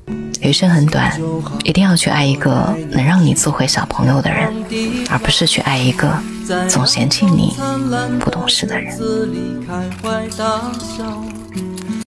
余生很短，一定要去爱一个能让你做回小朋友的人，而不是去爱一个总嫌弃你不懂事的人。